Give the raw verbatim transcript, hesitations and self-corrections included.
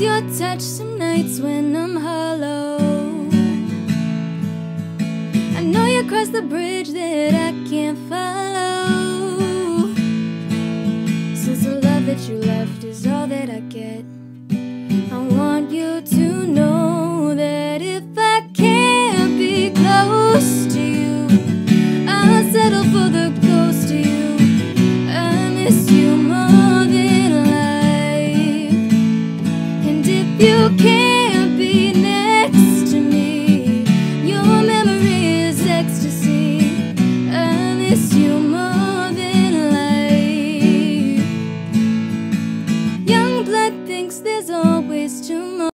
your touch some nights when I'm hollow. I know you crossed the bridge that I can't follow. Since the love that you left is all that I get, I want you to know that if I can't be close to you, I'll settle for the ghost of you. I miss you more than life. And if you can't be next to me, your memory is ecstasy. I miss you